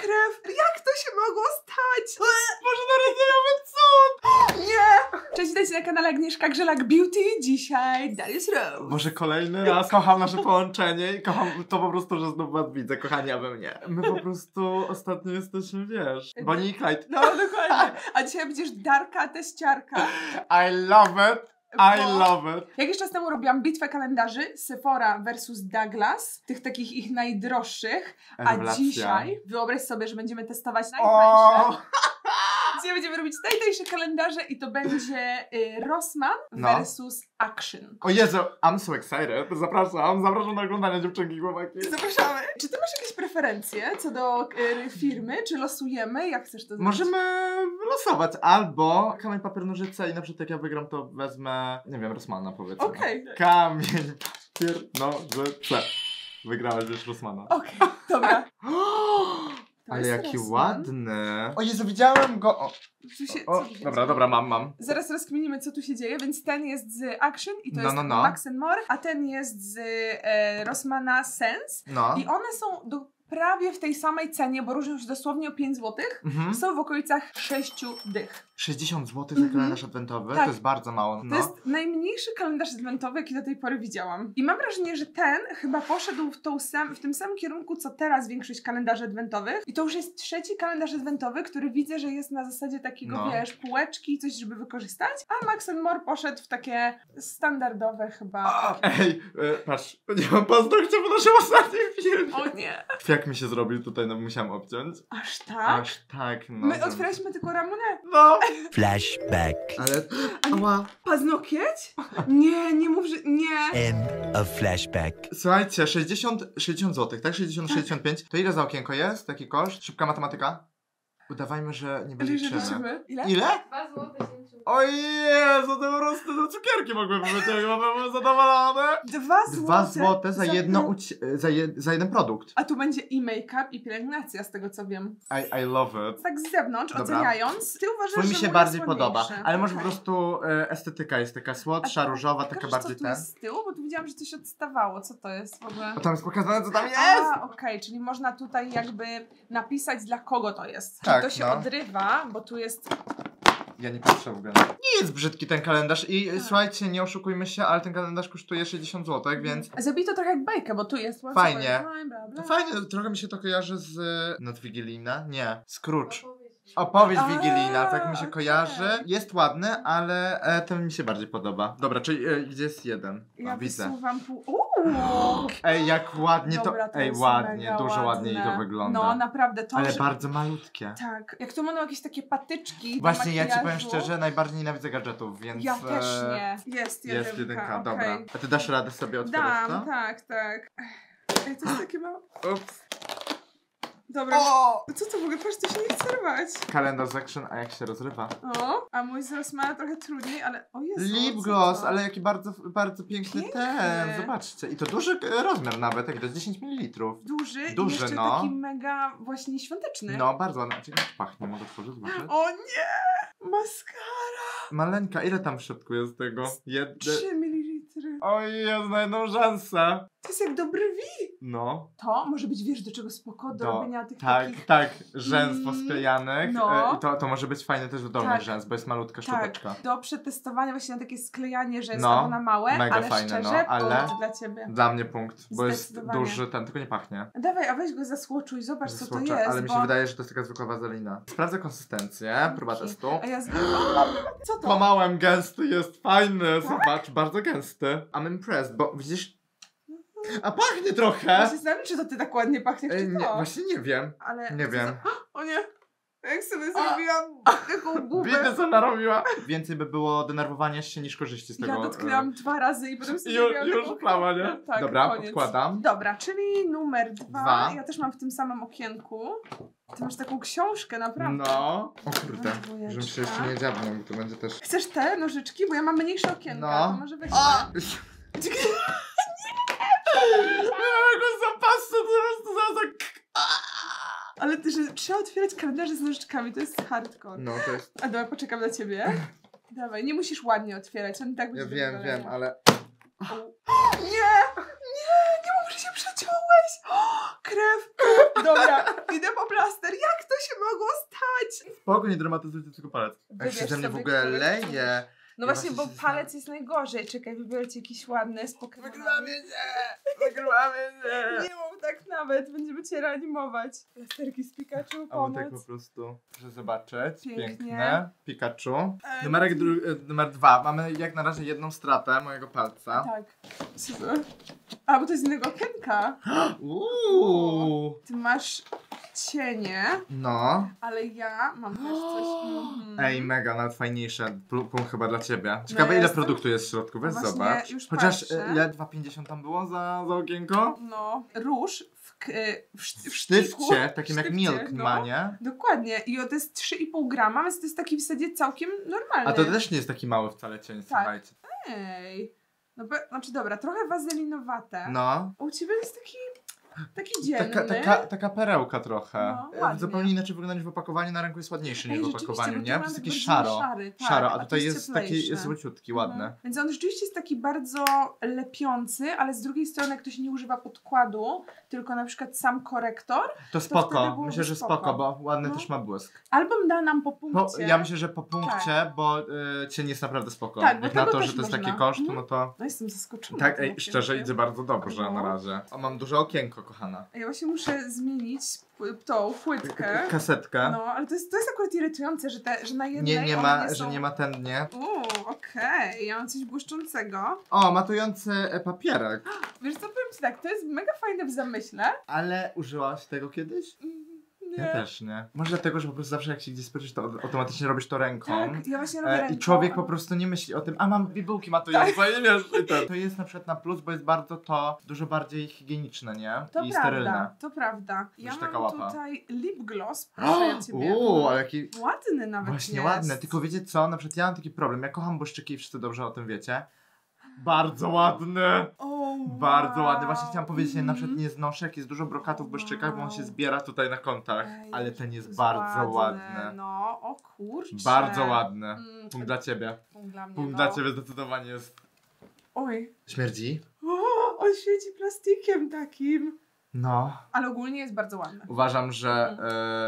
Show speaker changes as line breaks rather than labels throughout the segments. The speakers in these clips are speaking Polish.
krew! Jak to się mogło stać?
Może narysujemy cud!
Nie! Cześć, witajcie na kanale Agnieszka Grzelak Beauty. Dzisiaj Darius Rose.
Może kolejny raz kocham nasze połączenie i kocham to po prostu, że znów was widzę, kochani, a we mnie. My po prostu ostatnio jesteśmy, wiesz, Bonnie i Clyde.
No, dokładnie. A dzisiaj będziesz Darka, teściarka.
I love it! I love it!
Jakiś czas temu robiłam bitwę kalendarzy Sephora versus Douglas, tych takich ich najdroższych, a
Rewelacja.
dzisiaj wyobraź sobie, że będziemy testować najtańsze. Dzisiaj będziemy robić najtańsze kalendarze i to będzie Rossmann versus Action.
O Jezu, I'm so excited. Zapraszam na oglądanie, dziewczynki, chłopaki.
Zapraszamy. Czy ty masz jakieś preferencje co do firmy? Czy losujemy? Jak chcesz to zrobić?
Możemy losować albo kamień, papier, nożyce i na przykład jak ja wygram, to wezmę, nie wiem, Rossmana powiedzmy.
Okej.
Kamień, papier, nożyce. Wygrałaś już Rossmana.
Okej, dobra. To
Ale
jest
jaki
Rossmann.
ładny. O Jezu, widziałem go.
Tu się,
O,
co tu
dobra, mam.
Zaraz rozkminimy, co tu się dzieje, więc ten jest z Action i to jest
No.
Max & More, a ten jest z Rossmana Sense.
No.
I one są prawie w tej samej cenie, bo różnią się dosłownie o 5 zł. Są w okolicach 6 dych.
60 zł za kalendarz adwentowy?
Tak.
To jest bardzo mało. No.
To jest najmniejszy kalendarz adwentowy, jaki do tej pory widziałam. I mam wrażenie, że ten chyba poszedł w tym samym kierunku, co teraz większość kalendarzy adwentowych. I to już jest trzeci kalendarz adwentowy, który widzę, że jest na zasadzie takiego, wiesz, półeczki, coś, żeby wykorzystać. A Max & More poszedł w takie standardowe chyba.
Ej, patrz, nie mam paznokcia po naszym ostatnim filmie.
O nie!
Jak mi się zrobił tutaj, no musiałam obciąć.
Aż tak?
Aż tak, no.
My otwieraliśmy tylko ramunę.
No.
Flashback.
Ale, ała.
Paznokieć? Nie, nie mów, że... Nie.
End of flashback.
Słuchajcie, 60 zł, tak? 60-65. To ile za okienko jest? Taki koszt? Szybka matematyka? Udawajmy, że nie wyliczymy.
Ile?
Ile?
2 złote 70.
O Jezu, to po prostu do cukierki mogłem być, chyba byłem zadowolony.
2
złote za jedno za jeden produkt.
A tu będzie i make-up, i pielęgnacja, z tego co wiem.
I love it.
Tak z zewnątrz,
Dobra.
oceniając, ty uważasz,
Twój mi
że
się
mój
bardziej
jest
podoba,
ładniejszy.
ale może po
Okej.
prostu estetyka jest taka słodsza, różowa, taka
Pokażesz,
bardziej
co tu
ten.
jest z tyłu, bo tu widziałam, że coś odstawało. Co to jest w ogóle?
A tam jest pokazane, co tam jest.
A, okej, czyli można tutaj jakby napisać, dla kogo to jest.
Tak,
Czy to się
no.
odrywa, bo tu jest...
Ja nie patrzę w ogóle. Nie jest brzydki ten kalendarz i słuchajcie, nie oszukujmy się, ale ten kalendarz kosztuje 60 zł, więc
Zrobij to trochę jak bajkę, bo tu jest...
Fajnie.
Bla, bla.
fajnie, trochę mi się to kojarzy z Nadwigilijna? Nie, Scrooge.
Opowieść.
Opowieść
A,
wigilijna, tak mi się
okej.
kojarzy. Jest ładny, ale ten mi się bardziej podoba. Dobra, czyli gdzie jest jeden?
Ja
Widzę.
wysuwam pół...
Ej, jak ładnie
Dobra,
to... Ej,
jest
ładnie,
mega
dużo ładniej
ładne.
to wygląda.
No, naprawdę to,
Ale
że...
bardzo malutkie.
Tak, jak tu będą jakieś takie patyczki do
Właśnie, ja ci powiem
makijażu.
szczerze, najbardziej nienawidzę gadżetów, więc...
Ja też nie. Jest
Jest jedynka, dobra.
okej.
A ty dasz radę sobie otwierać
Dam,
to?
tak. Ej, to jest takie małe...
Ups.
Dobra,
O!
co to w ogóle? Patrz, to się nie chce rwać.
Kalendarz z Action, a jak się rozrywa?
O, a mój z Rossmana trochę trudniej, ale... O Jezu,
Lip
co
gloss,
to?
ale jaki bardzo, bardzo piękny
Piękny.
ten. Zobaczcie. I to duży rozmiar nawet, jak to jest 10 ml.
Duży,
Duży,
i jeszcze
no.
taki mega właśnie świąteczny.
No, bardzo ładny. Ciekawe, jak pachnie, mogę otworzyć, zobaczyć.
O nie! Maskara!
Maleńka, ile tam w środku jest tego?
3 ml.
Oj, jest na jedną rzęsę.
To jest jak do brwi.
No.
To może być, wiesz, do czego spoko? Do robienia tych takich...
Tak, rzęs posklejanych.
No.
I to może być fajne też do dolnych
Tak.
rzęs, bo jest malutka szczoteczka.
Tak, do przetestowania właśnie na takie sklejanie rzęs
No,
albo na małe,
mega
ale
fajne,
szczerze,
no, ale-
punkt dla ciebie.
Dla mnie punkt, bo jest
Zdecydowanie.
duży ten, tylko nie pachnie.
Dawaj, a weź go zasłoczuj, zobacz co to
Słodcze,
jest,
ale mi się
bo...
wydaje, że to jest taka zwykła wazelina. Sprawdzę konsystencję, próba testu.
A ja Co to?
Kłamałem, gęsty jest, fajny,
Tak?
zobacz, bardzo gęsty. I'm impressed, bo widzisz... A pachnie
Ja
trochę!
się zastanawiam, czy to ty tak ładnie pachniesz, czy
Nie,
to?
właśnie nie wiem.
Ale...
Nie wiem.
O nie! Jak sobie zrobiłam taką gubę.
Widzę, co narobiła. Więcej by było denerwowania się niż korzyści z tego.
Ja dotknęłam 2 razy i potem sobie
Już
zrobiłam taką...
plama, nie?
Tak,
Dobra,
koniec.
odkładam.
Dobra, czyli numer 2.
Dwa.
Ja też mam w tym samym okienku. Ty masz taką książkę, naprawdę.
No. O kurde,
Dwójeczka.
żebym się jeszcze nie dziabnął, bo to będzie też...
Chcesz te nożyczki? Bo ja mam mniejsze okienka,
No.
to może weźmy.
Jakoś zapasy, to po prostu zaraz tak...
Ale ty, że trzeba otwierać kalendarze z nożyczkami, to jest hardcore.
No, to jest...
A dobra, poczekam na ciebie. Dawaj, nie musisz ładnie otwierać, on i tak
Ja
będzie
wiem,
zadowolony.
wiem, ale...
Nie! Nie! Nie mów, że się przeciąłeś! O, krew! Dobra, idę po plaster. Jak to się mogło stać?
Spoko, nie dramatyzujcie tylko palec. Jak się
Wybierz
ze mnie w
sobie,
ogóle
który
leje.
chcesz. No
Ja
właśnie, bo
się
palec jest najgorzej. Czekaj, wybierajcie jakiś ładny, spokojny.
Wygrywamy się! Wygrywamy się!
Nie mów tak nawet, będziemy cię reanimować. Plasterki z Pikachu,
A my
pomoc.
tak po prostu, proszę zobaczyć.
Pięknie.
Piękne. Pikachu. Numer 2. Mamy jak na razie jedną stratę mojego palca.
Tak. Super. A, bo to jest z innego okienka.
Uuu.
Ty masz cienie,
No.
ale ja mam też coś...
Ej, mega, nawet fajniejsze. Punkt chyba dla ciebie. Ciekawe,
No
ile
jestem-
produktu jest w środku, weź
No właśnie,
zobacz.
już
Chociaż
patrzę.
ile? 2,50 tam było za okienko?
No, róż w
W
sztyku.
sztywcie, takim
w
jak
sztywcie,
Milk
no.
ma, nie?
Dokładnie. I to jest 3,5 grama, więc to jest taki w zasadzie całkiem normalny.
A to też nie jest taki mały wcale cień, słuchajcie.
Ej. No, znaczy dobra, trochę wazelinowate.
No.
U ciebie jest taki dzienny.
Taka perełka trochę.
No, ładnie.
Zupełnie inaczej wygląda niż w opakowaniu, na ręku jest ładniejszy niż
Ej,
w
rzeczywiście,
opakowaniu,
bo
nie?
tu
To jest
mam
taki
bardziej
szaro.
szary, tak,
Szaro, a
a
tutaj
tu
jest taki
cieplejszy.
złociutki, ładny.
Mhm. Więc on rzeczywiście jest taki bardzo lepiący, ale z drugiej strony jak ktoś nie używa podkładu, tylko na przykład sam korektor,
To
wtedy
spoko,
byłoby
myślę, że
spoko.
spoko, bo ładny
No.
też ma błysk.
albo da nam po punkcie.
Ja myślę, że po punkcie, bo cień jest naprawdę spoko.
Tak, bo
jak na
tego
to,
też
że to jest
można.
taki koszt,
Mhm.
no to...
No jestem zaskoczona.
Tak,
tym
ej, szczerze
okienkiem.
idzie bardzo dobrze
No.
na razie. O, mam duże okienko, kochana.
Ja właśnie muszę zmienić tą płytkę.
Kasetkę.
No, ale to jest akurat irytujące, że na jednej
Nie
one
ma,
nie
że
są...
nie ma ten, nie?
Okej, ja mam coś błyszczącego.
O, matujący papierek.
Wiesz co, powiem ci tak, to jest mega fajne w zamyśle.
Ale użyłaś tego kiedyś?
Nie.
Ja też nie. Może dlatego, że po prostu zawsze jak się gdzieś spojrzysz, to automatycznie robisz to ręką.
Tak, ja właśnie robię ręką.
I człowiek po prostu nie myśli o tym, a mam bibułki matujące,
Tak.
i wiesz, i to jest na przykład na plus, bo jest bardzo to dużo bardziej higieniczne, nie?
To
I
prawda,
sterylne.
to prawda. Ja
Już
mam
taka łapa.
tutaj lip gloss, proszę ja ciebie.
Ale jaki...
Ładny nawet
Właśnie
jest.
ładne, tylko wiecie co, na przykład ja mam taki problem, ja kocham błyszczyki i wszyscy dobrze o tym wiecie. Bardzo ładne! Bardzo ładny. Właśnie chciałam powiedzieć, że na przykład nie znoszę, jak jest dużo brokatów w błyszczykach, bo on się zbiera tutaj na kątach.
Ej,
Ale ten jest
to
bardzo ładny.
No, o kurczę.
Bardzo ładny. Punkt dla ciebie.
Punkt dla mnie,
Punkt
no.
dla ciebie zdecydowanie jest.
Oj.
Śmierdzi?
O, on świeci plastikiem takim.
No.
Ale ogólnie jest bardzo ładny.
Uważam, że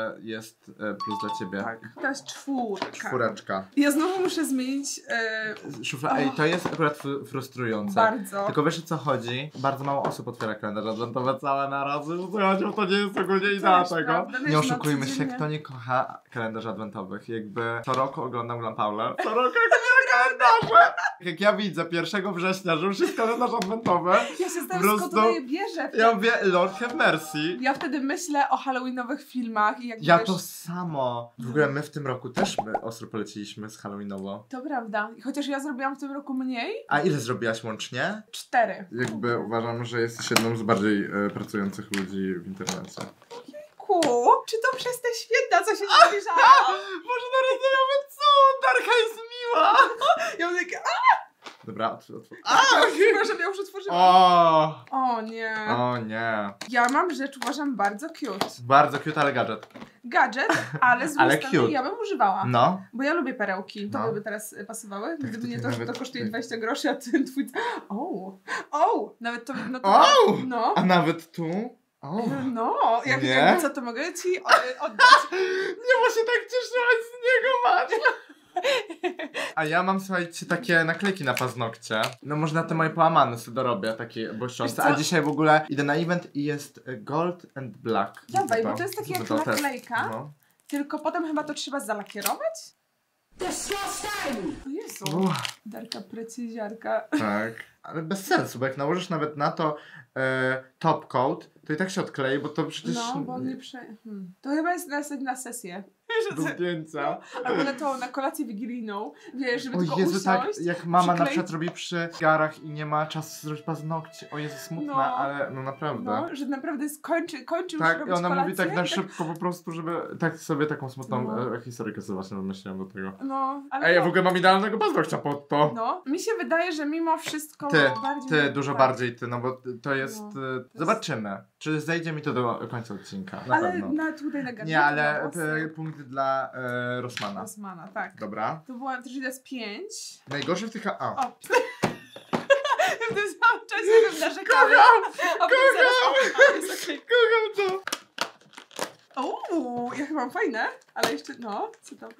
jest plus dla ciebie.
Tak. To jest 4.
Czwóreczka.
Ja znowu muszę zmienić
Ej, to jest akurat frustrujące.
bardzo.
Tylko wiesz o co chodzi? Bardzo mało osób otwiera kalendarze adwentowe całe na raz. Słuchajcie, to nie jest ogólnie idea
Też
tego.
prawda, wiesz,
Nie
no,
oszukujmy się,
codziennie.
kto nie kocha kalendarzy adwentowych. Jakby co roku oglądam Glam Paulę. Co roku oglądam kalendarze. Jak ja widzę 1 września, że już jest kalendarz adwentowy,
Ja się
po
zastanawiam, skąd
prostu
to je bierze.
ja mówię, Lord have mercy.
Ja wtedy myślę o halloweenowych filmach i jak
Ja
wiesz,
to samo. W ogóle my w tym roku też ostro poleciliśmy z Halloweenowo.
To prawda. Chociaż ja zrobiłam w tym roku mniej.
A ile zrobiłaś łącznie?
4.
Jakby uważam, że jesteś jedną z bardziej pracujących ludzi w internecie.
Czy to przez te święta, co się zbliżało?
Może naryzujemy cud, Darka jest miła!
Ja mówię takie,
Dobra, otwórz.
przepraszam, ja już otworzyłam. O nie.
O nie.
Ja mam rzecz, uważam, bardzo cute.
Bardzo cute, ale gadżet.
Gadżet, ale z
Ale
drugiej strony
cute.
ja bym używała.
No.
Bo ja lubię perełki. To
No.
by teraz pasowały.
Tak,
Gdyby
to
nie
tak
to, że
nawet-
to kosztuje
tak.
20 groszy, a ten twój... Nawet to... No, to,
O!
no.
A nawet tu? O.
No, jak
Nie?
jakby co, to mogę ci oddać.
Nie, bo się tak cieszyłaś z niego, masz. A ja mam, słuchajcie, takie naklejki na paznokcie. No można te moje połamane sobie dorobię, takie błyszczące.
Wiesz co?
A dzisiaj w ogóle idę na event i jest gold and black.
Dawaj, bo to jest takie
Zróbmy
jak
to,
naklejka.
No.
Tylko potem chyba to trzeba zalakierować? O Jezu. Darka precyziarka.
Tak, ale bez sensu, bo jak nałożysz nawet na to top coat, to i tak się odklei, bo to przecież
No, bo on nie To chyba jest na sesję.
do zdjęcia.
Albo na kolację wigilijną, wiesz, żeby
O
tylko
Jezu, tak
usiąść.
jak mama na
przykleić-
przykład robi przy garach i nie ma czasu zrobić paznokci. O Jezu, smutne,
No.
ale no naprawdę.
No, że naprawdę kończy już
Tak, i
robić
ona
kolację
mówi tak na
i
szybko po prostu, żeby tak sobie taką smutną
No.
historykę sobie właśnie wymyśliłem do tego.
No, ale
Ej, ja
no,
w ogóle mam idealnego paznokcia pod to.
no, mi się wydaje, że mimo wszystko bardziej...
Ty, dużo bardziej ty, no bo to jest...
No,
zobaczymy, czy zejdzie mi to do końca odcinka, na
Ale
pewno.
tutaj na gadżety,
Nie, ale
na włosy.
punkt dla Rossmana.
Osmana, tak.
Dobra.
To była też jest 5.
Najgorsze w tych... A.
O. W tym samym czasie bym narzekała.
Kocham!
A potem zaraz, o, jest okej.
Kocham to!
Ja chyba mam fajne, ale jeszcze, no, co tam?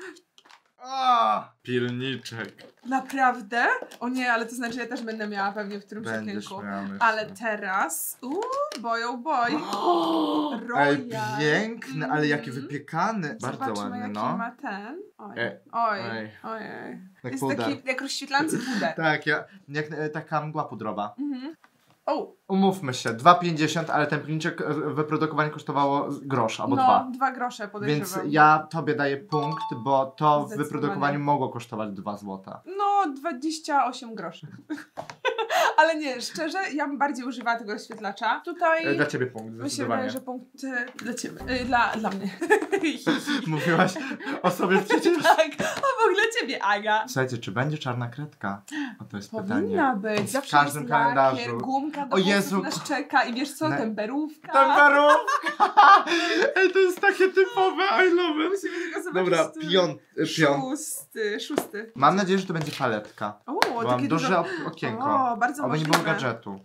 Pilniczek.
Naprawdę? O nie, ale to znaczy, ja też będę miała pewnie w którymś okienku. Ale teraz, boy oh boy.
Ej, piękny, ale jaki wypiekany. Bardzo
Zobaczmy,
ładny,
jaki
no.
ma ten.
Oj.
Ojej.
Jak
Jest
puder.
taki jak rozświetlający puder.
Tak, jak taka mgła pudrowa.
O!
Umówmy się, 2,50, ale ten pilniczek wyprodukowanie kosztowało grosz albo 2.
2 grosze podejrzewam.
Więc ja tobie daję punkt, bo to w
Zdecydowanie.
wyprodukowaniu mogło kosztować 2 złota.
No, 28 groszy. Ale nie, szczerze, ja bym bardziej używała tego oświetlacza. Tutaj
Dla ciebie punkt,
mi się wydaje,
zdecydowanie.
że punkt dla ciebie. Dla mnie.
Mówiłaś o sobie przecież.
Tak, a w ogóle ciebie, Aga.
Słuchajcie, czy będzie czarna kredka? O, to jest
Powinna
pytanie.
być. Zawsze
W każdym
jest lakier,
kalendarzu.
gumka do
O Jezu.
nas czeka i wiesz co,
Ne-
temperówka.
Temperówka! Ej, to jest takie typowe, I love it.
Musimy tylko zobaczyć.
Dobra, piąt.
Szósty.
Mam nadzieję, że to będzie paletka.
O,
Bo mam
takie
duże
dużo...
okienko.
O, bardzo
Oby nie
możliwe.
było gadżetu.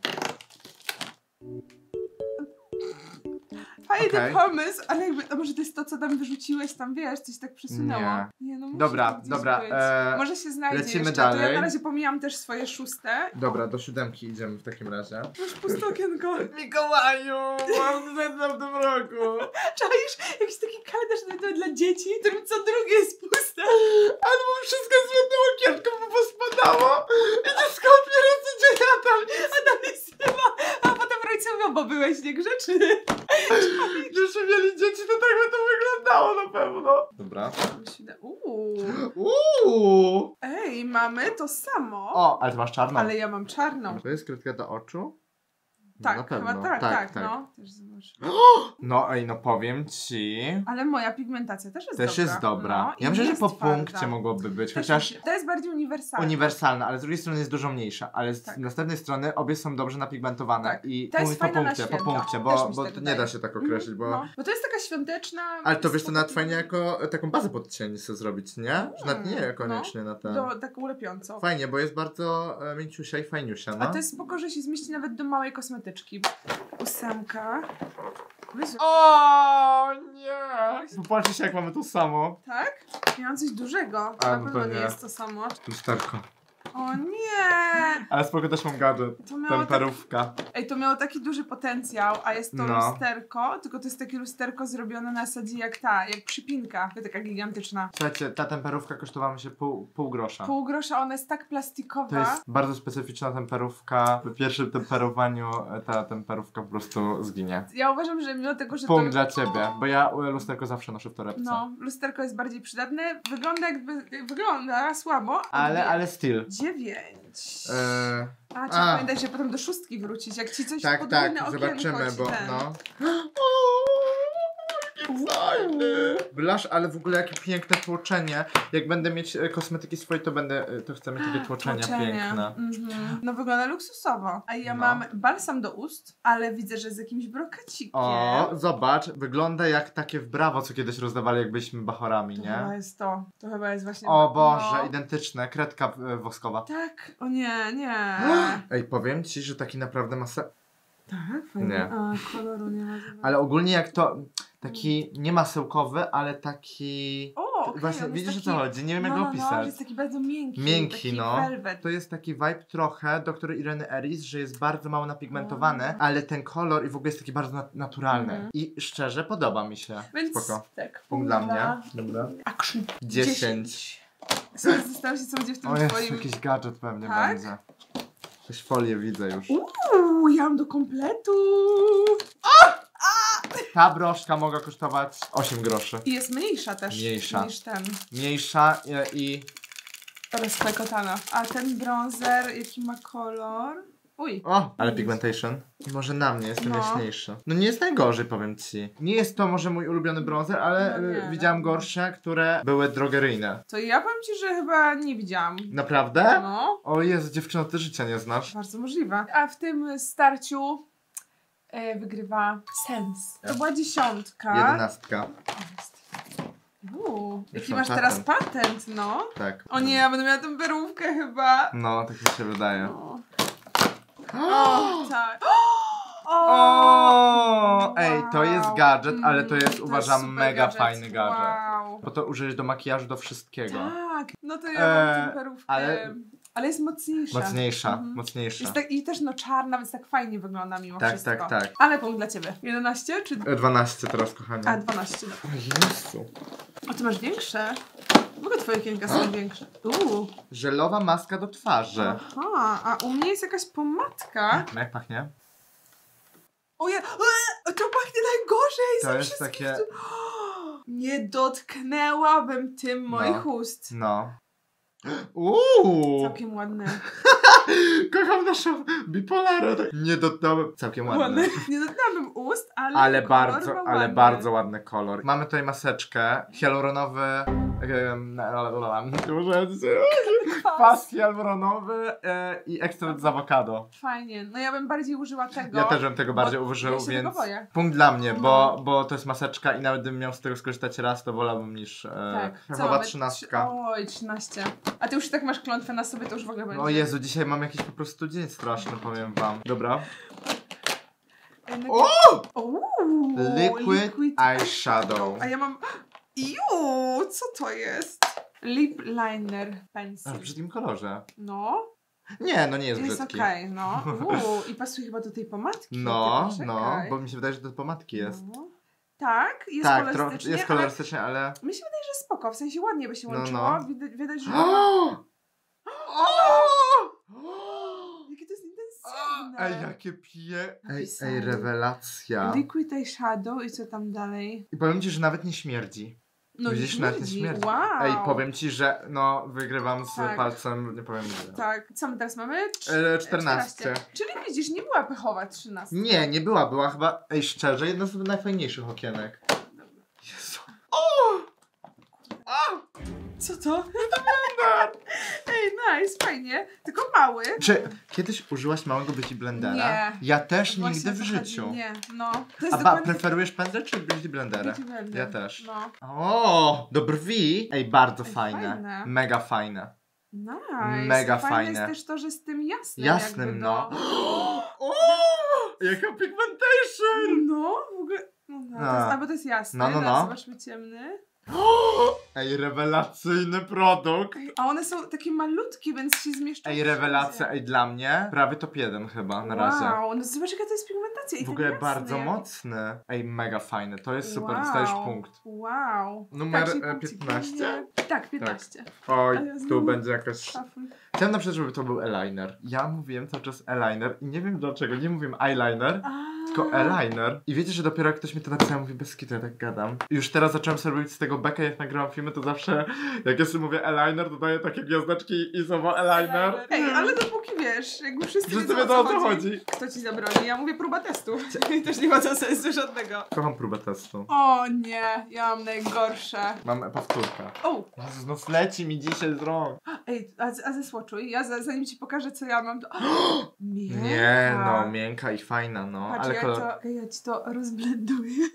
Fajny
Okej.
pomysł, ale jakby, a może to jest to, co tam wyrzuciłeś, tam wiesz, coś tak przesunęło. Nie no musi
Dobra,
to gdzieś
dobra,
być. Może się znajdzie
lecimy
jeszcze. To ja
dalej.
na razie pomijam też swoje szóste.
Dobra, do 7 idziemy w takim razie.
Masz puste okienko.
Mikołaju, mam w tym roku.
Czaisz? Jakiś taki kalendarz nawet dla dzieci, w którym co drugie jest puste.
Ale mu wszystko z jednym okienko mu pospadało. I dziecko odbiera codziennie tam.
A tam jest chyba, a potem rodzice mówią, bo byłeś niegrzeczny.
Gdybyśmy mieli dzieci, to tak by to wyglądało na pewno. Dobra.
Ej, mamy to samo.
O, ale ty masz czarną.
Ale ja mam czarną.
To jest kredka do oczu?
Tak,
na pewno.
chyba tak, no. Też zobacz.
No ej, no powiem ci.
Ale moja pigmentacja też jest dobra.
Też jest dobra.
No,
Ja
i
myślę,
nie
że po
jest twarda.
punkcie mogłoby być,
Też
chociaż
mi się- To jest bardziej uniwersalne.
uniwersalna, ale z drugiej strony jest dużo mniejsza, ale z
Tak.
następnej strony obie są dobrze napigmentowane
Tak.
i
To jest
punkt po
fajne na
punkcie, po
święta.
punkcie,
Też
bo,
mi się
bo
tak
to nie
wydaje.
da się tak określić, bo...
No, bo to jest taka świąteczna...
Ale to wiesz, to nawet
spoko-
fajnie jako taką bazę pod cień sobie zrobić, nie? Że nawet nie koniecznie na ten...
Taką lepiącą.
Fajnie, bo jest bardzo mięciusia i fajniusia, no.
A to jest spoko, że się zmieści nawet do małej kosmetyczki. 8. Jezu.
O nie! Popatrzcie się, jak mamy to samo.
Tak? Miałam coś dużego.
A,
Na
no
pewno
to
nie
nie.
jest to samo.
Lusterko.
O nie!
Ale spoko, też mam gadżet.
To miało
Temperówka.
Ej, to miało taki duży potencjał, a jest to
No.
lusterko, tylko to jest takie lusterko zrobione na zasadzie jak jak przypinka, taka gigantyczna.
Słuchajcie, ta temperówka kosztowała mi się pół grosza.
Pół grosza, ona jest tak
To
plastikowa.
jest bardzo specyficzna temperówka. W pierwszym temperowaniu ta temperówka po prostu zginie.
Ja uważam, że mimo tego, że
Punkt
to...
dla ciebie, bo ja lusterko zawsze noszę w torebce.
No, lusterko jest bardziej przydatne. Wygląda słabo.
Ale styl.
9.
A.
Trzeba pamiętać, że potem do szóstki wrócić. Jak ci coś
Tak,
podwójne
tak,
okienko
zobaczymy,
ci
bo
ten.
no. Blush, ale w ogóle jakie piękne tłoczenie. Jak będę mieć kosmetyki swoje, to chcę mieć takie tłoczenia piękne.
Mhm. No wygląda luksusowo. A ja
No.
mam balsam do ust, ale widzę, że z jakimś brokacikiem.
O, zobacz, wygląda jak takie w Brawo, co kiedyś rozdawali, jak byliśmy bachorami,
To
nie?
chyba jest to. To chyba jest właśnie...
O Boże,
no.
identyczne, kredka woskowa.
Tak. O nie, nie.
Ej, powiem ci, że taki naprawdę ma
Tak? Fajnie.
Nie.
A, koloru nie ma.
Ale ogólnie jak to, taki nie masełkowy, ale taki...
O, okej,
Właśnie,
on jest
widzisz o
taki...
co chodzi, nie wiem jak
no,
go
no,
opisać.
jest taki bardzo miękki.
Miękki,
taki
no.
velvet.
To jest taki vibe trochę doktora Ireny Eris, że jest bardzo mało napigmentowany, ale ten kolor i w ogóle jest taki bardzo naturalny.
Mhm.
I szczerze podoba mi się.
Więc
Spoko.
tak.
Punkt dla mnie. Dobra.
Action.
10.
Zastanawiam się, co będzie w tym
O jest,
twoim...
jakiś gadżet pewnie
Tak?
będzie. Jakąś folię widzę już.
Ja mam do kompletu.
Ta broszka mogła kosztować 8 groszy.
I jest mniejsza też
Mniejsza.
niż ten.
Mniejsza i...
Rozklekotana. A ten bronzer, jaki ma kolor? Uj.
O, ale pigmentation. Może na mnie jestem
No.
jaśniejszy. No nie jest najgorzej, powiem ci. Nie jest to może mój ulubiony bronzer, ale
No nie,
widziałam
no.
gorsze, które były drogeryjne.
To ja powiem ci, że chyba nie widziałam.
Naprawdę?
No,
O Jezu, dziewczyno, ty życia nie znasz.
bardzo możliwe. A w tym starciu wygrywa Sens. To była 10.
11.
Jaki
Już mam
masz teraz
patent.
patent, no?
Tak.
O nie, ja będę miała tę perówkę chyba.
No, tak mi się wydaje.
No. O, tak.
O! Ej, to
wow.
jest gadżet, ale to jest
To
uważam
super
mega fajny gadżet.
Wow.
Bo to użyjesz do makijażu, do wszystkiego.
Tak, no to ja mam temperówkę. Ale jest mocniejsza.
Mocniejsza, mocniejsza.
Jest tak, i też no czarna, więc tak fajnie wygląda mimo
Tak,
wszystko.
tak.
Ale punkt dla ciebie. 11 czy...
12 teraz, kochanie.
A, 12, dobra.
O Jezu.
A ty masz większe? W ogóle twoje okienka są większe.
Żelowa maska do twarzy.
Aha, a u mnie jest jakaś pomadka.
Jak pachnie?
Oje, to pachnie najgorzej!
To
ze
jest
wszystkich.
takie...
Nie dotknęłabym tym moich ust.
No.
Całkiem ładne.
Kocham naszą bipolarę. Nie dotknąłem. Całkiem ładne.
Nie dotknęłabym ust, ale kolor ma ładny.
bardzo ładny kolor. Mamy tutaj maseczkę. Hialuronowy. Kwas hialuronowy i ekstrakt z awokado.
Fajnie. No ja bym bardziej użyła tego.
Ja też bym tego bardziej użył,
ja się
więc
tego boję.
punkt dla mnie, bo to jest maseczka i nawet gdybym miał z tego skorzystać raz, to wolałbym niż chyba 13.
Oj, 13. A ty już tak masz klątwę na sobie, to już w ogóle będzie.
O Jezu, dzisiaj mam jakiś po prostu dzień straszny, powiem wam. Dobra. Liquid eyeshadow.
A ja mam... co to jest? Lip liner pencil.
A w brzydkim kolorze.
No.
Nie, no nie jest
Jest
brzydki.
okej, no. I pasuje chyba do tej pomadki.
No,
Czekaj.
bo mi się wydaje, że to pomadki jest.
No. Tak, jest
Tak,
kolorystycznie,
jest kolorystycznie, ale...
mi się wydaje, że spoko, w sensie ładnie by się łączyło.
No.
Widać, że... Jakie to jest intensywne.
Ej, jakie pije... Ej,
Napisane.
rewelacja.
Liquid eyeshadow i co tam dalej?
I powiem ci, że nawet nie śmierdzi.
No
Widzisz, nawet nie śmierdzi.
Wow.
Ej, powiem ci, że no, wygrywam z
Tak.
palcem, nie powiem ile.
Tak, co my teraz mamy?
14.
Czyli widzisz, nie była pechowa 13.
Nie była chyba, ej, szczerze, jedna z najfajniejszych okienek. Jezu.
Co to? Ej, nice, fajnie. Tylko mały.
Czy kiedyś użyłaś małego beauty blendera?
Nie.
Ja też
Właśnie
nigdy
o
w
to
życiu.
chodzi. Nie, no. To jest
Preferujesz pędzel czy beauty blendera?
Beauty blender.
Ja też.
No.
O, do brwi. Ej, bardzo
Ej,
fajne.
fajne.
Mega fajne.
Nice.
Mega
Fajne
fajne.
jest też to, że z tym jasnym.
Jasnym,
jakby
no.
do...
O, jaka pigmentation!
No, w ogóle. No, to jest, albo to jest jasne.
No.
Teraz zobaczmy ciemny.
Ej, rewelacyjny produkt.
A one są takie malutkie, więc się zmieszczą.
Ej, rewelacja, ej, dla mnie prawie top 1 chyba na razie.
Wow, no zobacz jaka to jest pigmentacja. I
W
ten
ogóle
jasny,
bardzo
jak-
mocny. Ej, mega fajny, to jest super,
Wow.
dostajesz punkt.
Wow.
Numer,
czyli punkcik
15?
będzie- Tak, 15.
Oj,
A ja
tu
znowu-
będzie jakaś...
Szafy.
Chciałem na przykład, żeby to był eyeliner. Ja mówiłem cały czas eyeliner i nie wiem dlaczego, nie mówiłem eyeliner, tylko eyeliner. I wiecie, że dopiero jak ktoś mi to napisał, mówi bez kitu, ja tak gadam. I już teraz zacząłem sobie robić z tego bekę, jak nagrywam filmy, to zawsze jak ja sobie mówię eyeliner, to daję takie gwiazdeczki i słowo eyeliner.
Ej, ale dopóki wiesz, jakby wszyscy
wiedzą, o co chodzi.
Kto ci zabroni? Ja mówię próba testu. I też nie ma to sensu żadnego.
Kocham próbę testu.
O nie, ja mam najgorsze.
Mam powtórkę.
O!
Jezus, no zleci mi dzisiaj z rąk.
Ej, a zesłoczuj. Ja zanim ci pokażę, co ja mam, to... Miękka.
Nie, no, miękka i fajna, no.
Patrz,
ale kolor...
ja ci to rozblenduję.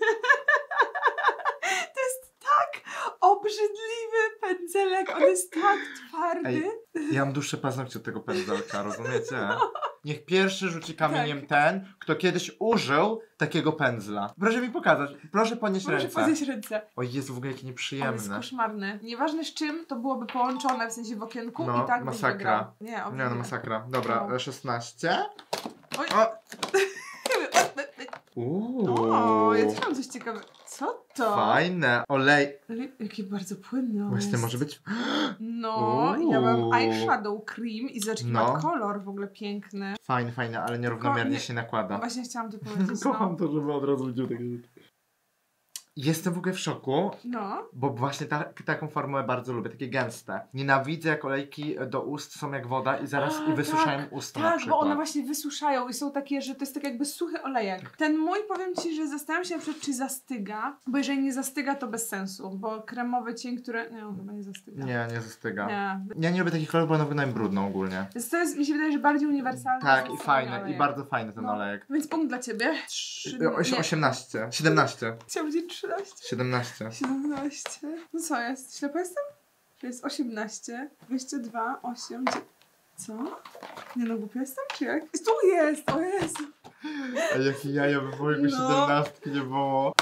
To jest tak obrzydliwy pędzelek, on jest tak twardy.
Ej, ja mam dłuższe paznokcie od tego pędzelka, rozumiecie? Niech pierwszy rzuci kamieniem ten, kto kiedyś użył takiego pędzla. Proszę mi pokazać, proszę podnieść
Proszę
ręce.
podnieść ręce.
O Jezu, w ogóle jakie
On jest
nieprzyjemne.
koszmarny. Nieważne z czym, to byłoby połączone, w sensie w okienku
No,
i tak byś
masakra.
wygrał. Nie,
Nie,
obrzydliwe.
no masakra. Dobra,
No.
16.
Oj.
O!
O, ja też mam coś ciekawego. Co to?
Fajne. Olej.
Jaki bardzo płynny on
Właśnie
jest.
może być...
No, ja mam eyeshadow cream i zobacz, jaki
No.
ma kolor w ogóle piękny.
Fajny, ale nierównomiernie
nie-
się
No
nakłada.
właśnie chciałam to powiedzieć,
Kocham
no.
to, żeby od razu widział takie rzeczy. Jestem w ogóle w szoku,
No.
bo właśnie taką formułę bardzo lubię, takie gęste. Nienawidzę, jak olejki do ust są jak woda i zaraz
A,
i wysuszają
tak,
usta na
Tak,
przykład.
bo one właśnie wysuszają i są takie, że to jest tak jakby suchy olejek. Ten mój, powiem ci, że zastanawiam się na przykład, czy zastyga, bo jeżeli nie zastyga, to bez sensu, bo kremowy cień, który... Nie, on chyba nie zastyga.
Nie zastyga.
Nie.
Ja nie lubię takich kolorów, bo one wyglądają brudno ogólnie.
Więc to jest, mi się wydaje, że bardziej uniwersalny.
Tak, i
zdecydowanie
fajny, i
olejek.
bardzo fajny ten
No.
olejek.
Więc punkt dla ciebie.
18, 17,
Chciałam powiedzieć 13.
17.
17. No co jest? Ślepa jestem? To jest 18, 22, 8, 9. Co? Nie no, głupia jestem, czy jak? Tu jest! O Jezu!
A jakie jaja by było, jakby
No.
17 nie było.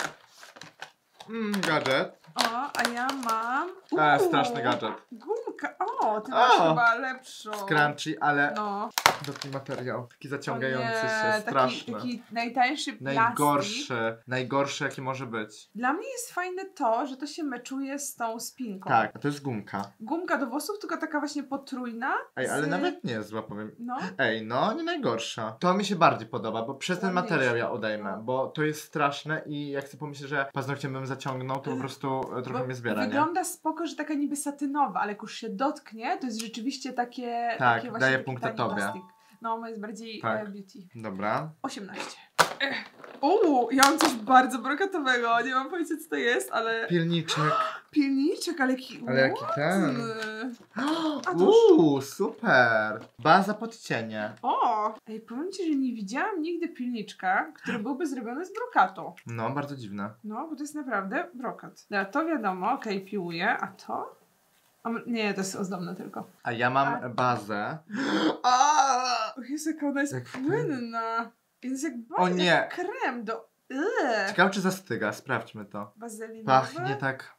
Gadżet.
O, a ja mam...
Straszny gadżet.
Gumka. O, ty masz chyba lepszą.
Scrunchy, ale
No.
taki materiał. Taki
O
zaciągający
nie,
się, straszny.
taki najtańszy plastik.
Najgorszy jaki może być.
Dla mnie jest fajne to, że to się meczuje z tą spinką.
Tak, a to jest gumka.
Gumka do włosów, tylko taka właśnie potrójna.
Ej, ale nawet nie jest zła, powiem.
No.
Ej, no, nie najgorsza. To mi się bardziej podoba, bo przez ten
Ładniejsza,
materiał ja odejmę,
no.
bo to jest straszne i jak sobie pomyślę, że paznokciem bym zaciągnął, to po prostu trochę mnie zbiera, nie?
Wygląda spoko, że taka niby satynowa, ale jak już się dotknie, to jest rzeczywiście takie...
Tak,
takie właśnie
daje
taki
punkta
tani
tobie.
plastik. No, moje jest bardziej
Tak.
beauty.
Dobra.
18. Ja mam coś bardzo brokatowego, nie mam pojęcia co to jest, ale...
Pilniczek.
Pilniczek, ale jaki
Ale jaki ten?
ładny. A to
Super. Baza pod cienie.
O! Ej, powiem ci, że nie widziałam nigdy pilniczka, który byłby zrobiony z brokatu.
No, bardzo dziwne.
No, bo to jest naprawdę brokat. No, to wiadomo, okej, piłuję, a to? Nie, to jest ozdobne tylko.
A ja mam bazę.
O Jezu, jaka ona jest
Jak
płynna. Jest jak
O nie.
jak krem do...
Ciekawe czy zastyga, sprawdźmy to.
Wazelinowe?
Pachnie tak...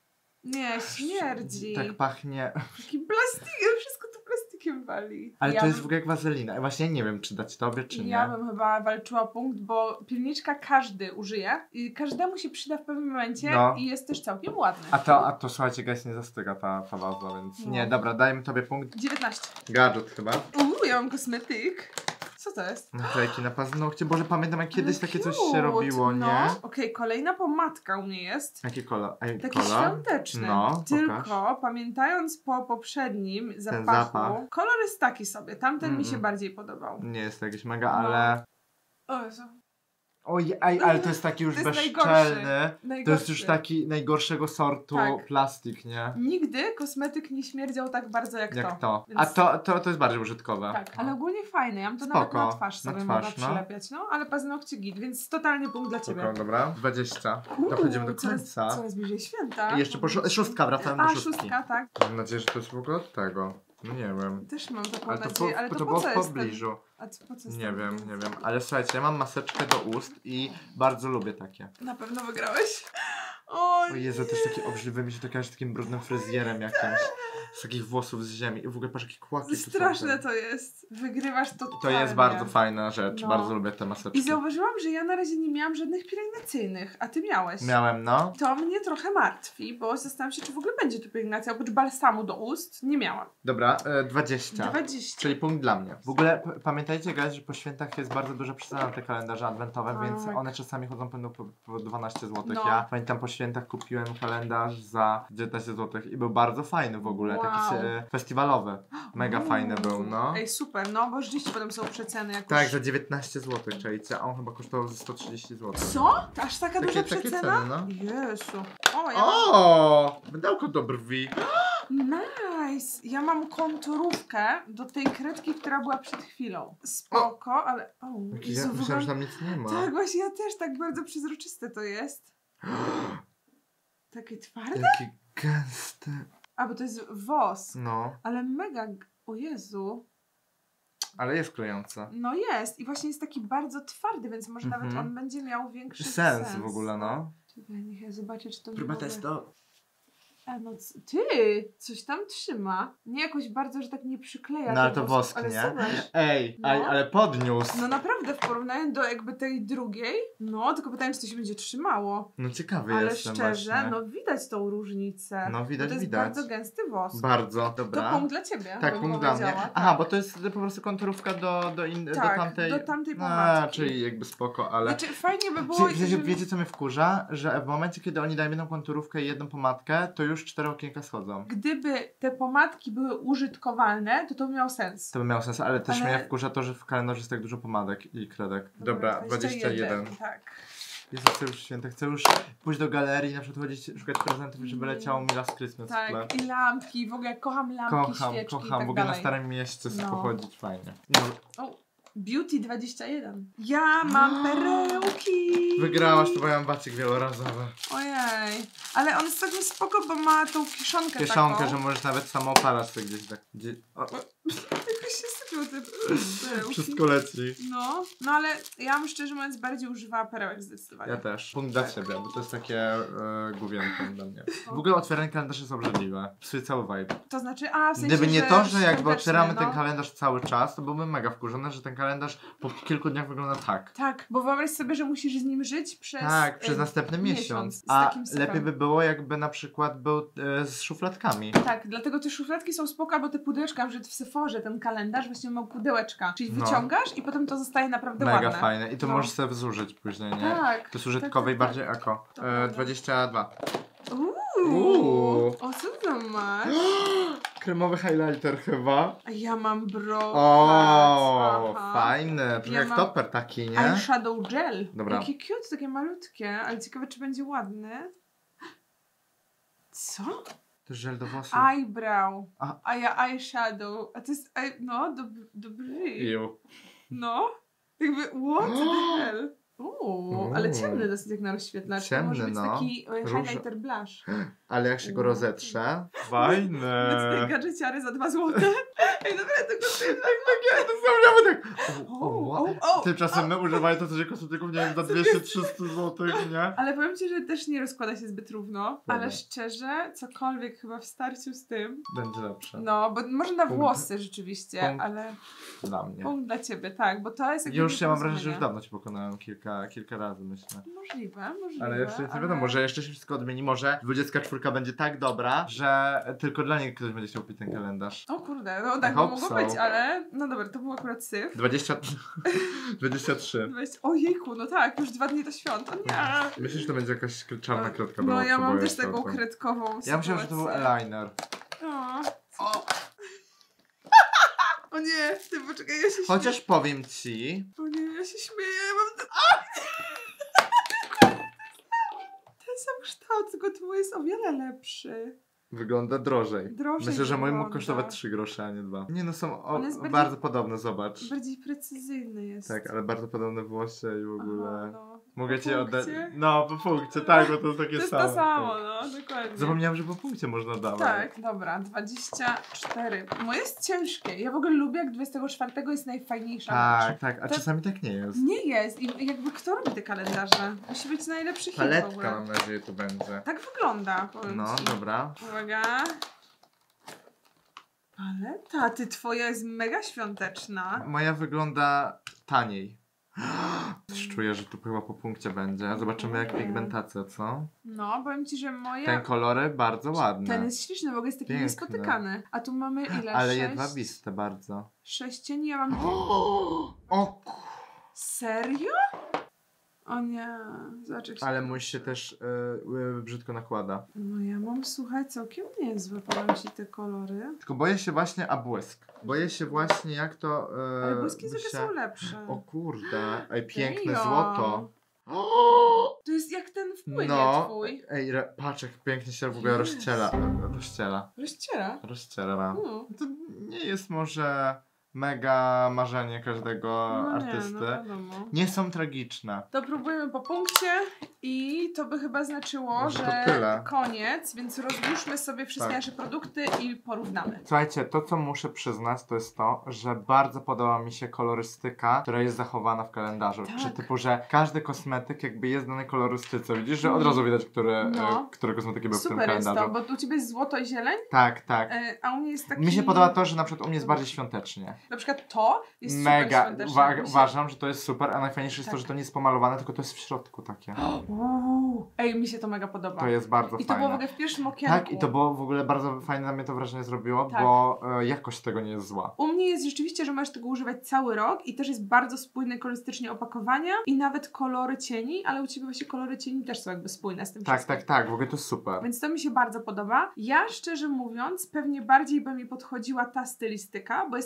Nie, śmierdzi.
Tak pachnie...
Taki plastikiem, wszystko tu plastikiem wali.
Ale
Ja
to jest
bym-
w ogóle jak wazelina. Właśnie nie wiem, czy dać tobie, czy
Ja
nie.
bym chyba walczyła punkt, bo pilniczka każdy użyje i każdemu się przyda w pewnym momencie
No.
i jest też całkiem ładny.
A to słuchajcie, guys, nie zastyga ta baza, więc
No.
nie, dobra, dajmy tobie punkt.
19.
Gadżet chyba.
Ja mam kosmetyk. Co to jest?
Naklejki na paznokcie. Boże, pamiętam jak kiedyś
Ale
takie coś
cute,
się robiło,
no.
nie?
Okej, kolejna pomadka u mnie jest.
Jakie kolor? Ej,
Taki
kolor?
świąteczny.
No,
Tylko
pokaż.
pamiętając po poprzednim zapachu,
zapach.
kolor jest taki sobie. Tamten mi się
Mm-mm.
bardziej podobał.
Nie jest to jakieś mega,
No.
ale...
O Jezu.
Oj, ale to jest taki już
To jest
bezczelny.
najgorszy.
To jest już taki najgorszego sortu
Tak.
plastik, nie?
Nigdy kosmetyk nie śmierdział tak bardzo jak to.
A
Więc-
to jest bardziej użytkowe.
Tak, ale ogólnie fajne. Ja bym to
Spoko.
nawet na twarz
Na
sobie
twarz,
mogła
no.
przylepiać. No, ale paznokcie git, więc totalnie punkt dla ciebie.
Spoko, dobra. 20. Dochodzimy do końca.
Coraz bliżej święta.
I jeszcze szóstka, wracamy do
A,
szóstki.
szóstka, tak.
Mam nadzieję, że to jest w ogóle od tego. No nie wiem.
Też mam taką
Ale to,
nadzieję, ale to po
było
co
w
jest ten...
pobliżu.
A co, po co jest
Nie
ten
wiem,
punkt?
nie wiem. Ale słuchajcie, ja mam maseczkę do ust i bardzo lubię takie.
Na pewno wygrałeś. O
O Jezu, też taki obrzydliwy mi się to kojarzy z takim brudnym fryzjerem jakimś. Z takich włosów z ziemi. I w ogóle patrz jakie kłaki tu są.
straszne to jest. Wygrywasz to
To jest bardzo fajna rzecz.
No.
Bardzo lubię te maseczki.
I zauważyłam, że ja na razie nie miałam żadnych pielęgnacyjnych, a ty miałeś.
Miałem, no.
To mnie trochę martwi, bo zastanawiam się, czy w ogóle będzie tu pielęgnacja. Oprócz balsamu do ust nie miałam.
Dobra, 20.
20.
Czyli punkt dla mnie. W ogóle pamiętajcie, guys, że po świętach jest bardzo duża przecena na te kalendarze adwentowe,
Tak.
więc one czasami chodzą po 12 zł.
No.
Ja pamiętam po świętach kupiłem kalendarz za 19 zł i był bardzo fajny w ogóle,
Wow.
taki festiwalowy. Mega fajny był, no.
Ej, super, no bo rzeczywiście potem są przeceny jakoś.
Tak, za 19 zł, czajcie, a on chyba kosztował ze 130 zł.
Co? Aż taka duża
Takie
przecena?
ceny, no.
Jezu. O, ja
O, mydełko do brwi.
Nice! Ja mam konturówkę do tej kredki, która była przed chwilą. Spoko, ale... O,
Ja
Jezu,
myślałem, że tam nic nie ma.
Tak, właśnie ja też tak bardzo przezroczyste to jest. Takie twarde?
Jaki gęsty.
A, bo to jest wosk.
No,
Ale mega... O Jezu.
ale jest klejące.
No jest. I właśnie jest taki bardzo twardy, więc może nawet
Mhm.
on będzie miał większy
Sens w ogóle, no.
Czekaj, niech ja zobaczę, czy to
Próba
mogę-
testu.
A no ty! Coś tam trzyma. Nie jakoś bardzo, że tak nie przykleja.
No ale
tych
to
włosków,
wosk,
ale
nie?
zobacz.
Ej,
No.
ale podniósł.
No naprawdę, w porównaniu do jakby tej drugiej, no tylko pytanie, czy to się będzie trzymało.
No ciekawy
Ale
jestem
szczerze,
właśnie.
no widać tą różnicę.
No, widać,
bo to jest
widać.
bardzo gęsty wosk.
Bardzo,
To
dobra.
punkt dla ciebie.
Tak,
bym
punkt dla mnie.
powiedziała.
Aha,
Tak.
bo to jest po prostu konturówka do
Tak,
tamtej...
do tamtej pomadki.
czyli jakby spoko, ale...
Znaczy fajnie by było,
Wiecie co mnie wkurza? Że w momencie, kiedy oni dają jedną konturówkę i jedną pomadkę, to już 4 okienka schodzą.
gdyby te pomadki były użytkowalne, to miał sens.
To by miało sens, ale też
Ale-
mnie wkurza to, że w kalendarzu jest tak dużo pomadek i kredek. Dobra, 21.
Tak.
Jezu, chcę już święta, chcę już pójść do galerii, na przykład chodzić, szukać prezentów, żeby leciało mi Last Christmas w tle.
Tak, i lampki, w ogóle kocham lampki, świeczki i
Kocham,
tak
w ogóle
dalej.
na Starym Mieście sobie
No.
pochodzić fajnie. No,
O, Beauty 21. Ja mam perełki!
wygrałaś, to bo ja mam bacik wielorazowy.
Ojej, ale on jest taki spoko, bo ma tą kieszonkę
Kieszonkę,
taką.
że możesz nawet samo opalać sobie gdzieś tak. O,
Jakoś się sypią te perełki.
Wszystko leci.
No ale ja bym szczerze mówiąc bardziej używała perełek zdecydowanie.
Ja też. Punkt dla ciebie, bo to jest takie główienko dla mnie. W ogóle otwieranie kalendarzy jest obrzydliwe. Psuje cały vibe.
To znaczy, w sensie,
Gdyby nie to, że jakby
świąteczny,
otwieramy ten
no.
kalendarz cały czas, to byłbym mega wkurzony, że ten kalendarz po kilku dniach wygląda tak.
Tak, bo wyobraź sobie, że musisz z nim żyć przez
Przez następny miesiąc.
z
A
takim syfem.
lepiej by było, jakby na przykład był z szufladkami.
Tak, dlatego te szufladki są spoko, albo te pudełeczka, że w Sephorze ten kalendarz właśnie ma pudełeczka. Czyli wyciągasz i potem to zostaje naprawdę
Mega
ładne.
fajne. I to możesz sobie zużyć później, nie?
Tak.
To jest użytkowe i bardziej
tak.
eko.
To prawda.
22.
O, co ty tam masz?
Kremowy highlighter chyba.
A ja mam brokat.
O,
Aha.
fajny. Trochę
Ja
jak
mam
topper taki, nie?
Eyeshadow gel.
Dobra.
Jakie cute, takie malutkie, ale ciekawe, czy będzie ładny. Co?
To jest żel do włosów.
Eyebrow.
A.
A ja eyeshadow. A to jest, no, do brwi.
Iu.
No. Jakby, what the hell? Ale ciemny dosyć jak na rozświetlacz. To może
Ciemny,
być
no.
taki highlighter blush.
Ale jak się go rozetrze. Fajne.
Bez tej gadżeciary za 2 złote. Ej, dobra, to kosztuje
Nie, to są tak.
o,
Tymczasem my używamy to coś kosmetyków, nie wiem, za 200-300 zł, nie?
Ale powiem ci, że też nie rozkłada się zbyt równo.
Dobra.
Ale szczerze, cokolwiek chyba w starciu z tym.
Będzie lepsze.
No, bo może na
Punkt.
włosy rzeczywiście,
Punkt.
ale
Dla mnie.
punkt dla ciebie, tak, bo to jest jakby
Już ja mam wrażenie, że
nieporozumienie.
już dawno cię pokonałem kilka razy, myślę.
Możliwe.
Ale jeszcze nie wiadomo, może jeszcze się wszystko odmieni. Może 24 będzie tak dobra, że tylko dla niej ktoś będzie chciał kupić ten kalendarz.
O kurde, no tak by
hope
mogło
so.
być, ale no dobra, to był akurat syf.
23.
Ojejku, no tak, już 2 dni do świąt, o nie.
Myślisz, że to będzie jakaś czarna kredka?
No ja mam też
potrzebuję
taką
środka.
kredkową
Ja myślałem, że to był
sytuację.
eyeliner.
O. O nie, ty poczekaj, ja się śmieję.
Chociaż powiem ci,
O nie, ja się śmieję, ja mam ten... Ten sam kształt, tylko twój jest o wiele lepszy.
wygląda drożej.
Drożej
Myślę, że mój mógł
wygląda.
kosztować 3 grosze, a nie 2. Nie no, są
On jest bardziej-
bardzo podobne, zobacz.
Bardziej precyzyjny jest.
Tak, ale bardzo podobne włosie i w ogóle.
Aha, no.
Mogę
Po
ci oddać.
punkcie?
No, po punkcie, tak, bo to jest takie
To jest
samo.
to samo, no, dokładnie.
Zapomniałam, że po punkcie można dawać.
Tak, dobra, 24. Moje jest ciężkie. Ja w ogóle lubię, jak 24 jest najfajniejsza
Tak,
rzecz.
tak, a
To-
czasami tak nie jest.
Nie jest. I jakby kto robi te kalendarze? Musi być najlepszy hit w
Paletka
ogóle.
mam nadzieję to będzie.
Tak wygląda, powiem
No,
ci.
dobra.
Uwaga. Paleta, ty twoja jest mega świąteczna.
Moja wygląda taniej. Coś czuję, że tu chyba po punkcie będzie. Zobaczymy jak pigmentacja, co?
No, powiem ci, że moja...
Ten kolory bardzo ładne.
Ten jest śliczny, w ogóle jest taki
Piękny.
niespotykany. A tu mamy ile?
Ale
6?
jedwabiste bardzo.
6 cieni, ja mam...
O,
Serio? O nie, zobacz jak się...
ale mój się też brzydko nakłada.
No ja mam, słuchaj, całkiem niezłe, powiem ci, te kolory.
Tylko boję się właśnie, a błysk. Boję się właśnie jak to
Ale błyski
by
zwykle
się...
są lepsze.
O kurde, ej, piękne
Damn.
złoto.
To jest jak ten wpłynie
No,
twój.
ej, patrz jak pięknie się w ogóle
Jezu.
rozciera.
Rozciera.
Rozciera.
Mm.
To nie jest może mega marzenie każdego
No
artysty.
nie, no wiadomo.
Nie są tragiczne.
To próbujemy po punkcie i to by chyba znaczyło,
Może to
że
tyle.
koniec, więc rozłóżmy sobie wszystkie
Tak.
nasze produkty i porównamy.
Słuchajcie, to co muszę przyznać to jest to, że bardzo podoba mi się kolorystyka, która jest zachowana w kalendarzu.
Tak.
Czy typu, że każdy kosmetyk jakby jest dany kolorystyce. Widzisz, że od razu widać,
No.
które kosmetyki były w tym
Super jest
kalendarzu.
to, bo tu u ciebie jest złoto i zieleń,
Tak, tak.
a u mnie jest taki...
Mi się podoba to, że na przykład u mnie jest bardziej świątecznie.
Na przykład to jest
Mega.
super świąteczne. Mi się-
Uważam, że to jest super, a najfajniejsze jest to,
Tak.
że to nie jest pomalowane, tylko to jest w środku takie.
Ej, mi się to mega podoba.
To jest bardzo
I to
fajne.
było w ogóle w pierwszym okienku.
Tak, i to było w ogóle bardzo fajne na mnie to wrażenie zrobiło,
Tak.
bo jakość tego nie jest zła.
U mnie jest rzeczywiście, że możesz tego używać cały rok i też jest bardzo spójne kolorystycznie opakowania i nawet kolory cieni, ale u Ciebie właśnie kolory cieni też są jakby spójne z tym
Tak,
wszystkim.
tak, tak, w ogóle to jest super.
Więc to mi się bardzo podoba. Ja szczerze mówiąc, pewnie bardziej by mi podchodziła ta stylistyka, bo jest tak wszystko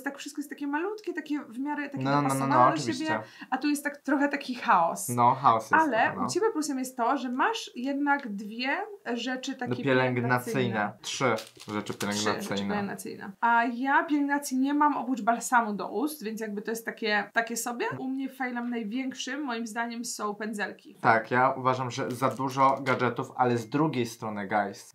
jest takie malutkie, takie w miarę takie
No,
dopasowane do
oczywiście.
siebie, a tu jest tak trochę taki chaos.
No, chaos jest.
Ale
no.
u Ciebie plusem jest to, że masz jednak dwie rzeczy takie
Pielęgnacyjne. 3 rzeczy
Trzy rzeczy
pielęgnacyjne.
pielęgnacyjne. A ja pielęgnacji nie mam oprócz balsamu do ust, więc jakby to jest takie sobie. U mnie failem największym, moim zdaniem, są pędzelki.
Tak, ja uważam, że za dużo gadżetów, ale z drugiej strony, guys,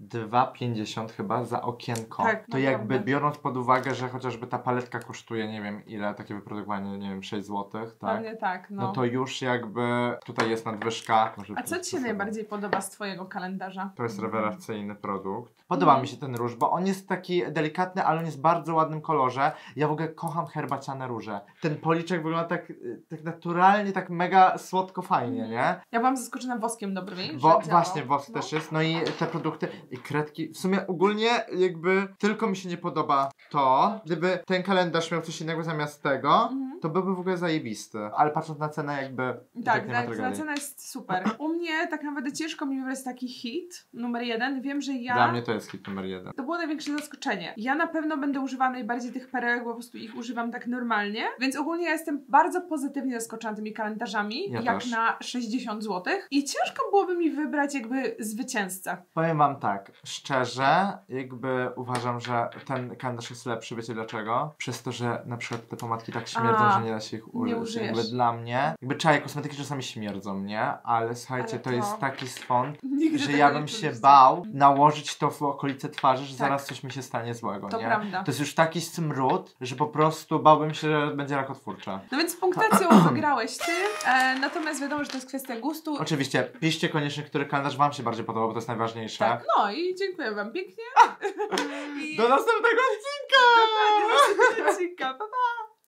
2,50 chyba za okienko.
Tak,
to
naprawdę.
jakby biorąc pod uwagę, że chociażby ta paletka kosztuje, nie wiem ile, takie wyprodukowanie, nie wiem, 6 zł, tak?
Pewnie tak, no.
No to już jakby tutaj jest nadwyżka. Może
A co Ci się najbardziej podoba z Twojego kalendarza?
To jest rewelacyjny produkt. Podoba mi się ten róż, bo on jest taki delikatny, ale on jest w bardzo ładnym kolorze. Ja w ogóle kocham herbaciane róże. Ten policzek wygląda tak naturalnie, tak mega słodko fajnie, nie?
Ja byłam zaskoczona woskiem do brwi, że
Właśnie,
działał.
wosk też jest. No i te produkty i kredki. W sumie ogólnie jakby tylko mi się nie podoba to. Gdyby ten kalendarz miał coś innego zamiast tego, to byłby w ogóle zajebisty. Ale patrząc na cenę jakby
Tak,
nie ma
ta
tragedii.
cena jest super. U mnie tak naprawdę ciężko mi wybrać taki hit numer 1. Wiem, że ja...
Dla mnie to jest hit numer 1.
To było największe zaskoczenie. Ja na pewno będę używała najbardziej tych perełek, bo po prostu ich używam tak normalnie. Więc ogólnie ja jestem bardzo pozytywnie zaskoczona tymi kalendarzami,
Ja
jak
też.
na 60 zł. I ciężko byłoby mi wybrać jakby zwycięzcę.
Powiem wam tak, szczerze, jakby uważam, że ten kalendarz jest lepszy, wiecie dlaczego? Przez to, że na przykład te pomadki tak śmierdzą, że nie da się ich
nie
użyć.
użyjesz.
Jakby dla mnie, jakby czaje kosmetyki czasami śmierdzą, nie? Ale słuchajcie,
Ale
to
to-
jest taki swąd,
Nigdy
że
tego
ja
nie
bym się
czuliście.
bał nałożyć to w okolice twarzy, że
Tak.
zaraz coś mi się stanie złego,
To
nie?
prawda.
To jest już taki smród, że po prostu bałbym się, że będzie rakotwórcze.
No więc punktacją wygrałeś ty, natomiast wiadomo, że to jest kwestia gustu.
Oczywiście, piszcie koniecznie, który kalendarz wam się bardziej podobał, bo to jest najważniejsze.
Tak, no i dziękuję wam pięknie. I
Do następnego odcinka!
dokładnie, do następnego odcinka. Pa, pa!